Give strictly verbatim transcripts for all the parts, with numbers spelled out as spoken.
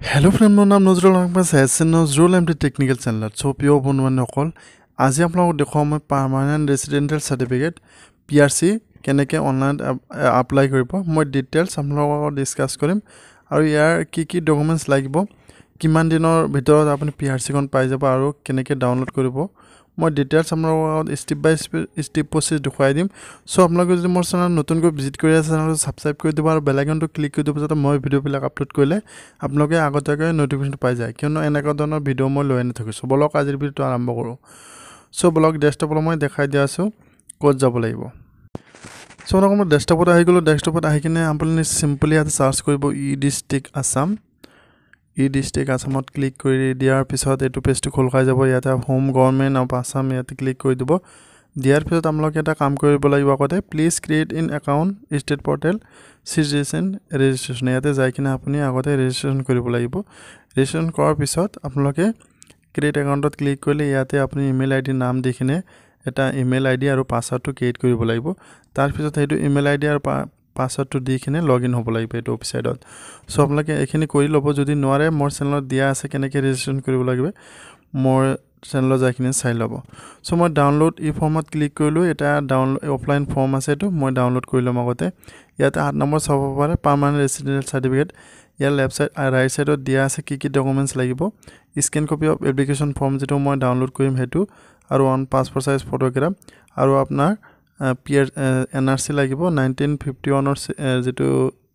Hello friend, my name is Nazrul Md Technical channel. So, pure one one call. As you upload the home permanent residential certificate P R C can I online apply koribo. More details upload discuss korim. Aru yar kiki documents lagibo. Kiman dinor bhitorot apni P R C kon pai jabo aru keneke download koribo. More details upload step by step process dekhai dim. So apnalok jodi mor channel notun ko visit kori ase channel subscribe kori dibo aru bell icon to click kori dibo jate moi video bilak upload korile apnaloke agotake notification pai jay kiono enaka donor video moi loi na thakiso bolok ajir video arambo koru. So blog desktop lo moi dekhai dia asu code jabo lagibo. So na komo desktop ot ahi golo desktop ot ahi kine apni simply ate search koribo e district Assam e district Assam ot click kori diar pisot etu page to khol khai jabo yata home government of Assam yate click kori dibo diar pisot amloke eta kam koribo lagibo akote please create in account state portal citizen registration yate jai kine apni agote registration koribo lagibo registration kor pisot apnaloke create account ot click korile yate apni email id naam dikhine eta email id aru password to create koribo lagibo tar pisot hetu email id aru password to dikhine login hobo lagibo etu website ot so apnaloke ekhini kori lobo jodi noare more channel dia ase keneke registration koribo lagibe more channel jai kine sai lobo so moi download e form ot click korilu eta download offline form ase to moi download korilom agote yate eight number sabo pare permanent residential certificate ya left side right side ot dia ase ki ki documents lagibo scan copy of application form jeto moi download korim hetu aru one passport size photograph aru apnar P R N R C lagibo nineteen fifty-one or jeto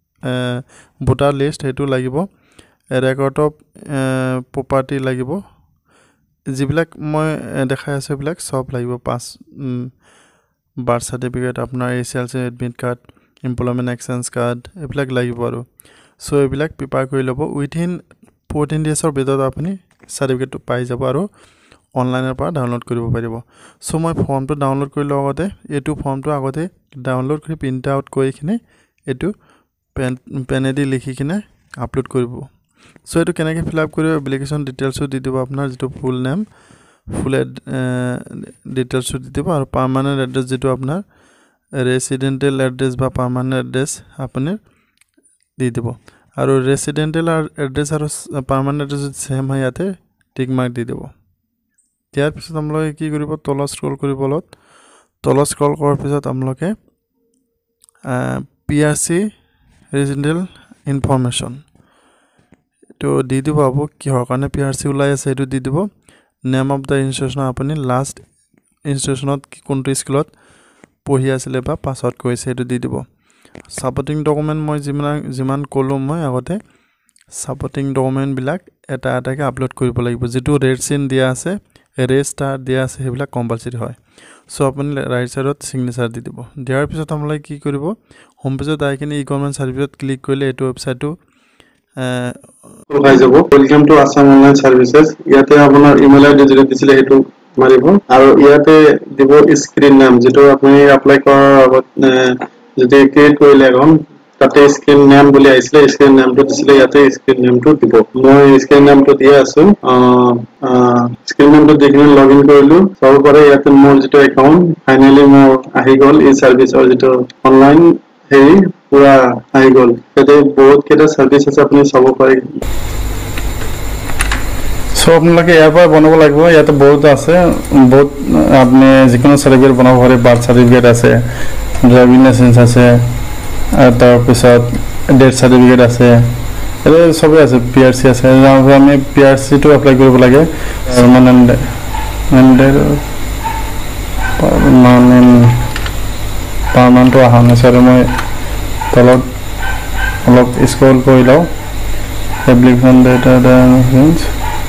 voter list hetu lagibo record of property lagibo jibilak moi dekhai ase bilak sob lagibo pass birth certificate apnar A C L C admit card employment exchange card ebilak lagibo aru so ebilak prepare kori lobo within fourteen days or bidot apni certificate to pai jabo aru online er pa download koribo paribo so moi form to download kori logote etu form to agote download kori print out kori kine etu pen pen edi likhi kine upload koribo so etu kenake fill up koribo application details di dibo apnar jeto full name full uh, details di dibo aru permanent address jeto apnar residential address ba permanent address apne di dibo aru residential address aru permanent address same hai yate tick mark di dibo diar pisot amloke ki koribo tola scroll koribo lot tola scroll kor pisot amloke P R C residential information to di dibo abo ki hor kane P R C ulai ase etu di dibo name of the institution apani last institution ot ki konto school ot pohi asile ba password koise etu di dibo supporting document moi jiman jiman kolom moi agote supporting document bilak eta eta ke upload koribo lagibo jetu red sign dia ase red star dia ase hebla compulsory hoy so apni right side ot signature di dibo diar pisot amlai ki koribo home page ot aikine e-government service ot click korile etu website to pai jabo welcome to Assam online services yate apnar email id jete disile hetu maribo aru yate dibo screen name jeto apni apply kor jete create korile account tate screen name boli aisle screen name to disile yate screen name to dibo moi screen name to dia asu screen name to dikhine login korilu sob pare yate mor jeto account finally mor ahi gol e service or jeto online hei pura ahi gol tete bahut keta service ase apni sob pare so apnaloke yar par banabo lagibo yate bahut ase bahut apni jikono certificate banabo pare birth certificate ase driving license ase tar pisot death certificate ase ele sobe ase P R C ase ami P R C to apply koribo lage permanent and permanent permanent to ahane sare moi tolot olop scroll kori law application data dimensions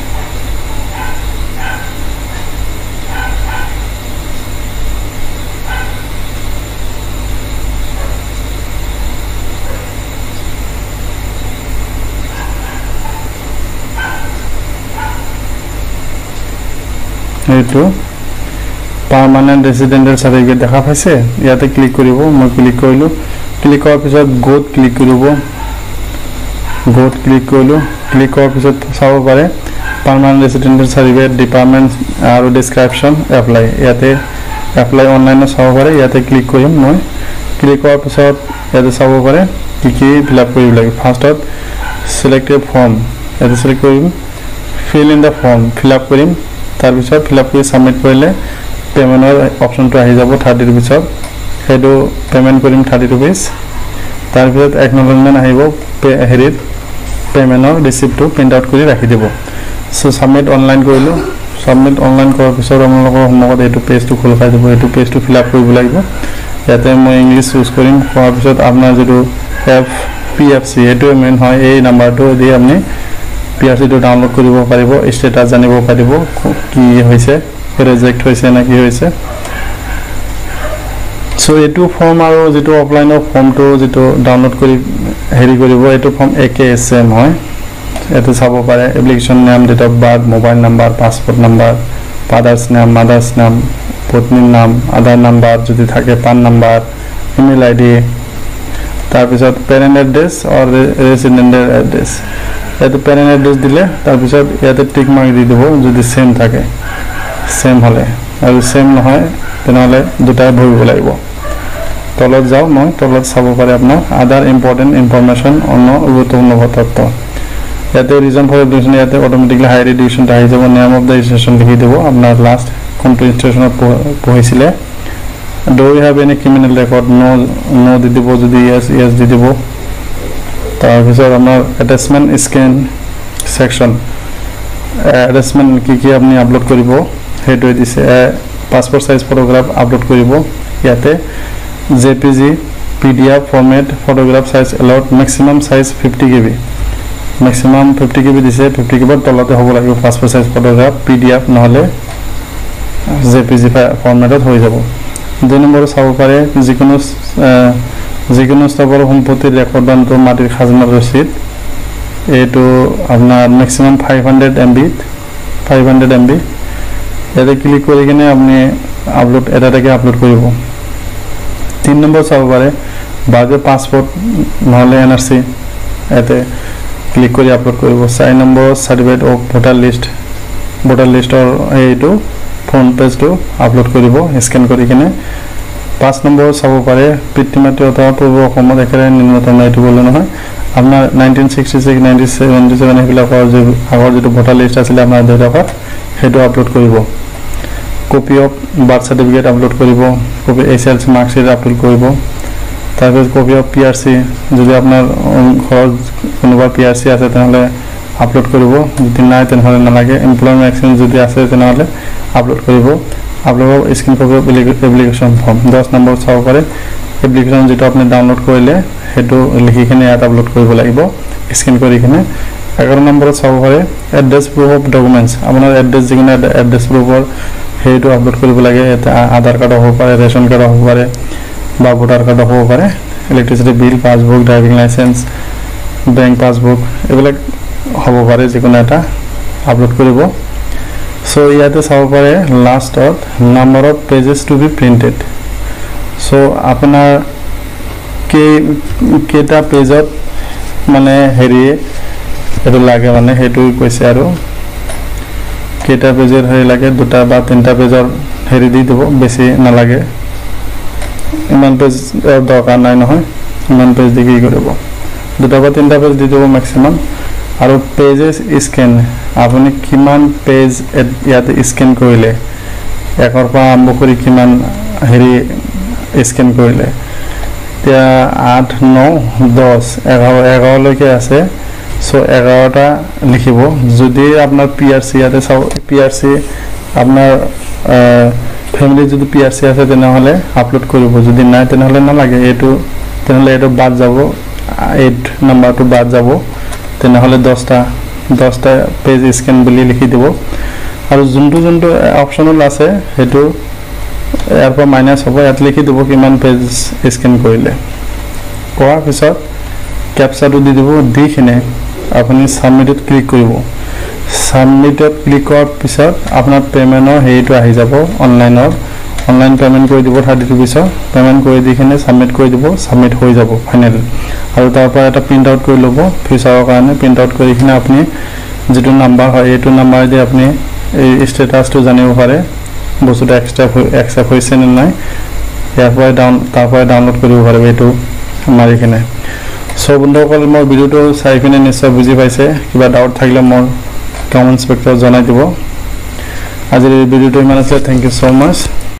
etu permanent residential certificate dekha paise yate click koribo moi click korilu click kor pisot got click koribo got click korilu click kor pisot sabo pare permanent residential certificate department aru description apply yate apply online sabo pare yate click korim moi click kor pisot yate sabo pare ki ki fill up koribo lagi first ot select a form ইয়াতে select কৰিম fill in the form fill up কৰিম তাৰ পিছত fill up কৰি submit কৰিলে পেমেন্টৰ অপচনটো আহি যাব thirty rupees হেটো পেমেন্ট কৰিম thirty rupees তাৰ পিছত acknowledgement আহিব হেৰিত পেমেন্টৰ ৰিসিপ্টটো প্ৰিন্ট আউট কৰি ৰাখি দিব সো submit অনলাইন কৰিলো submit অনলাইন কৰাৰ পিছত আপোনালোকৰ সন্মুখত এইটো পেজটো খোল খাই দিব এইটো পেজটো fill up কৰিব লাগিব ইয়াতে মই ইংলিশ চুজ কৰিম কৰাৰ পিছত আপোনাৰ যেটো এফ পি এফ চি এটো মেইন হয় এই নাম্বাৰটো দি আপুনি P R C টো ডাউনলোড কৰিব পাৰিব ষ্টেটাস জানিব পাৰিব কি হৈছে ৰিজেক্ট হৈছে না কি হৈছে সো এটো ফৰ্ম আৰু যেটো অফলাইনৰ ফৰ্মটো যেটো ডাউনলোড কৰি হেৰি কৰিব এটো ফৰ্ম একে সেম হয় এটো চাব পাৰে এপ্লিকেশন নাম date of birth mobile number passport number father's নাম মাদার্স নাম পত্নীৰ নাম আধাৰ নাম্বাৰ যদি থাকে পান নাম্বাৰ ইমেইল আইডি তাৰ পিছত parent address or residential address এটো পেৰেন্ট এড্ৰেছ দিলে তাৰ পিছত ইয়াতে টিক মাৰ্ক দি দিব যদি সেম থাকে সেম হলে আৰু সেম নহয় তেনেহলে দুটাই ভৰিব লাগিব তলত যাও মই তলত চাব পাৰে আপোনাৰ আদাৰ ইম্পৰ্টেন্ট ইনফৰমেশন অন গুৰুত্বপূৰ্ণ তথ্য ইয়াতে ৰিজন ফৰ এডুকেশন ইয়াতে অটোমেটিক্যালি হায়াৰ এডুকেশন আহি যাব নেম অফ দা ইনস্টিটিউশন লিখি দিব আপোনাৰ লাষ্ট কোনটো ইনস্টিটিউশনত পঢ়িছিলে do you have any criminal record no no দি দিব যদি ইয়েস ইয়েস দি দিব তাৰ পিছত আমাৰ অ্যাটাচমেন্ট স্ক্যান সেকশন অ্যাটাচমেন্ট কি কি আপনি আপলোড কৰিব হেটো দিছে পাসপোর্ট সাইজ ফটোগ্রাফ আপলোড কৰিব ইয়াতে JPG PDF format photograph size allowed maximum size fifty K B maximum fifty K B দিছে fifty K B তলতে হ'ব লাগিব পাসপোর্ট সাইজ ফটোগ্রাফ পিডিএফ নহলে জেপিজি ফরম্যাটত হৈ যাব দুই নম্বৰ চাব পাৰে যিকোনো যিকোনো স্থাবৰ সম্পত্তিৰ ৰেকৰ্ডটো মাটিৰ খাজনা ৰচিদ এটো আপোনাৰ maximum five hundred M B five hundred M B এতে ক্লিক কৰি কিনে আপনি আপলোড এটাটাকে আপলোড কৰিব তিন নম্বৰ চাব পাৰে বাজে পাসপোর্ট নহলে N R C এতে ক্লিক কৰি আপলোড কৰিব চাৰি নম্বৰ certificate of voter list voter লিষ্টৰ এইটো ফোন পেজটো আপলোড কৰিব স্ক্যান কৰি কিনে পাঁচ নম্বৰ চাব পাৰে পিতৃমাতৃ অথবা পূৰ্ব অসমত একেৰে নিম্নতম এইটো বলে নহয় আপোনাৰ nineteen sixty-six nineteen seventy-seven হেবিলাকৰ যে আগৰ যেটো ভোটাৰ লিষ্ট আছিল আপোনাৰ দেউতাকৰ হেটো আপলোড কৰিব copy of birth certificate upload কৰিব copy S L C marksheet upload কৰিব তাৰপিছত copy of P R C যদি আপোনাৰ ঘৰত কোনোবা P R C আছে তেনেহলে আপলোড কৰিব যদি নাই তেনেহলে নালাগে এমপ্লয়মেন্ট এক্সপেৰিয়েন্স যদি আছে তেনেহলে আপলোড কৰিব upload screen copy of application form দশ নম্বৰ চাব পাৰে এপ্লিকেশন যেটো আপনি ডাউনলোড কৰিলে হেটো লিখি কিনে ইয়াত আপলোড কৰিব লাগিব স্ক্ৰিন কৰি কিনে এগারো নম্বৰত চাব পাৰে এড্ৰেছ প্ৰুফ অফ ডকুমেন্টস আপোনাৰ এড্ৰেছ যিকিনে এড্ৰেছ প্ৰুফৰ হেটো আপলোড কৰিব লাগে এটা আধাৰ কাৰ্ড হ'ব পাৰে ৰেশন কাৰ্ড হ'ব পাৰে বা ভোটাৰ কাৰ্ড হ'ব পাৰে electricity bill passbook driving licence bank passbook এবিলাক হ'ব পাৰে যিকোনো এটা আপলোড কৰিব সো ইয়াতে চাব পাৰে লাষ্টত number of pages to be printed so আপোনাৰ কে কেটা পেজত মানে হেৰি এটো লাগে মানে হেটো কৈছে আৰু কেটা পেজৰ হেৰি লাগে দুটা বা তিনটা পেজৰ হেৰি দি দিব বেছি নালাগে ইমান পেজ দৰকাৰ নাই নহয় ইমান পেজ দি কি কৰিব দুটা বা তিনটা পেজ দি দিব ম্যাক্সিমাম আৰু পেজেস স্ক্যান আপুনি কিমান পেজ ইয়াতে স্ক্যান কৰিলে একৰ পৰা আৰম্ভ কৰি কিমান হেৰি স্ক্যান কৰিলে তিয়া আঠ ন দহ এঘাৰ এঘাৰ লৈকে আছে সো এঘাৰটা লিখিব যদি আপোনাৰ P R C ইয়াতে চাও P R C আপোনাৰ ফ্যামিলি যদি P R C আছে তেনেহলে আপলোড কৰিব যদি নাই তেনেহলে নালাগে এটো তেনেহলে এটো বাদ যাব eight নাম্বাৰটো বাদ যাব তেনেহলে দহটা দহটা পেজ স্ক্যান বুলি লিখি দিব আৰু যোনটো যোনটো অপচনাল আছে হেটো ইয়াৰ পৰা মাইনাস হ'ব ইয়াত লিখি দিব কিমান পেজ স্ক্যান কৰিলে কোৱাৰ পিছত ক্যাপচাটো দি দিব দি কিনে আপুনি সাবমিটত ক্লিক কৰিব সাবমিটত ক্লিক কৰাৰ পিছত আপোনাৰ পেমেন্টৰ হেটো আহি যাব অনলাইনৰ অনলাইন পেমেন্ট কৰি দিব thirty rupees পেমেন্ট কৰি দি কিনে সাবমিট কৰি দিব সাবমিট হৈ যাব ফাইনাল আৰু তাৰ পৰা এটা প্ৰিন্ট আউট কৰি লব ফিচাৰৰ কাৰণে প্ৰিন্ট আউট কৰি কিনে আপুনি যেটো নাম্বাৰ হয় এটো নাম্বাৰ দি আপুনি এই স্ট্যাটাসটো জানিব পাৰে বস্তুটো এক্সট্ৰা একসেপ্ট হৈছে নে নাই ইয়াৰ পৰা ডাউন তাৰ পৰা ডাউনলোড কৰিব পাৰিব এটো মাৰি কিনে সো বন্ধুসকল মোৰ ভিডিওটো চাই পিনে নিশ্চয় বুজি পাইছে কিবা ডাউট থাকিলে মোৰ কমেন্ট সেকশনত জনাই দিব আজিৰ এই ভিডিওটো ইমান আছে থ্যাংক ইউ সো মাচ